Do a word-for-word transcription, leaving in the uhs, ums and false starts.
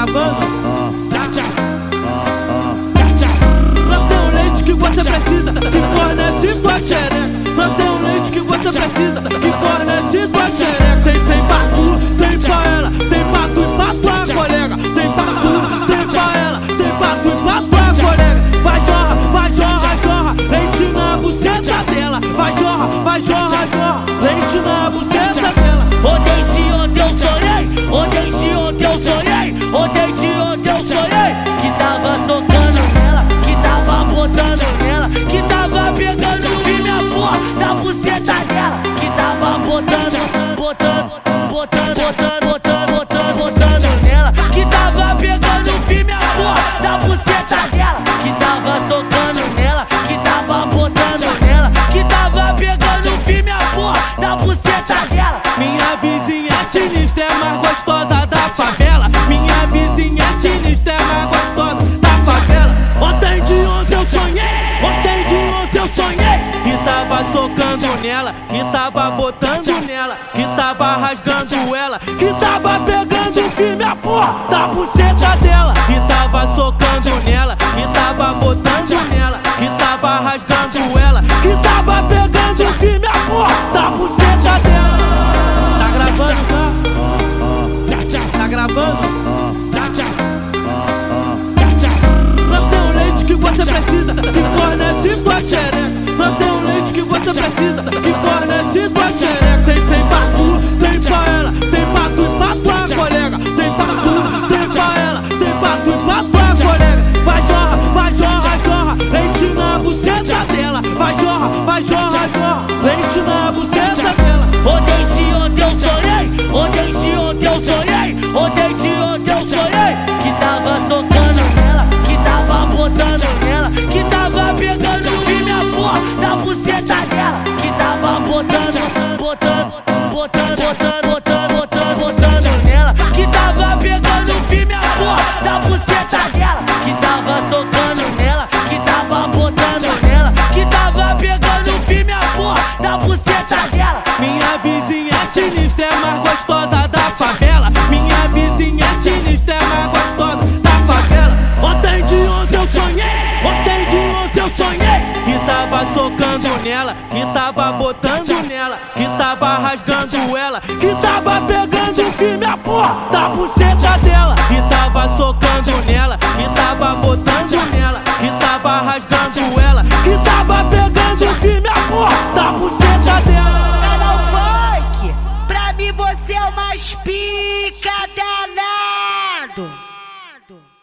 gravando? Mantém o leite que você precisa, se fornece tua xereca. Mantém o leite que você precisa, se fornece tua xereca. Tem, tem pra tu, tem pra ela, tem pra tu e pra tua colega. Tem pra tu, tem pra ela, tem pra tu e pra tua colega. Vai jorra, vai jorra, jorra, leite na buceta dela. Vai jorra, vai jorra, jorra, leite na buceta dela. Ontem de ontem eu sonhei, ontem de ontem eu sonhei, ontem de ontem eu sonhei que tava socando nela, que tava botando nela, que tava pegando firme a porra da buceta dela, que tava botando, botando, botando, botando, botando, botando, botando nela, que tava pegando firme a porra da buceta dela, que tava socando nela, que tava botando nela, que tava pegando firme a porra da buceta dela. Minha vizinha é sinistra, é mais gostosa da favela. Minha vizinha é sinistra, é mais gostosa da favela. Ontem de ontem eu sonhei, ontem de ontem eu sonhei que tava socando nela, que tava botando nela, que tava rasgando ela, que tava pegando firme a porra da buceta dela, que tava socando nela, que tava botando nela, que tava rasgando ela, que tava pegando firme a porra da buceta dela. Tá gravando já? Tá gravando? Mantém o leite que você precisa, se fornece tua xereca. Mantém o leite que você precisa, se fornece tua xereca. Tem, tem pra tu, tem pra ela, tem pra tu e pra tua colega. Tem pra tu, tem pra ela, tem pra tu e pra tua colega. Vai jorra, vai jorra, jorra, leite na buceta dela. Vai jorra, vai jorra, jorra, leite na buceta dela. Ontem de ontem eu sonhei, ontem de ontem eu sonhei, ontem de ontem eu sonhei que tava socando nela, que tava botando nela, que tava pegando firme a porra da buceta dela, que tava botando, botando, botando, botando, botando, botando, botando nela, que tava pegando firme a porra da buceta dela, que tava socando nela, que tava botando nela, que tava pegando firme a porra da buceta dela. Minha vizinha é sinistra, é mais gostosa da favela. Minha vizinha é sinistra, é mais gostosa da favela. Ontem de ontem eu sonhei, ontem de ontem eu sonhei que tava socando nela, que tava botando nela, que tava rasgando ela, que tava pegando firme a porra da buceta dela, que tava socando nela, que tava botando nela, que tava rasgando ela, que tava pegando firme a porra da buceta dela. Pra mim você é o mais pica danado.